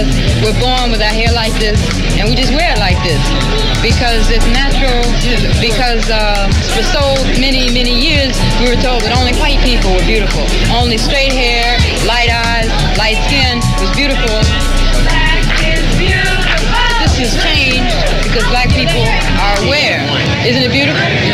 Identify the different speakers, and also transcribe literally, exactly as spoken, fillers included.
Speaker 1: us we're born with our hair like this, and we just wear it like this because it's natural. Because uh, for so many, many years we were told that only white people were beautiful, only straight hair, light eyes, light skin was beautiful. This has changed because black people are aware. Isn't it beautiful?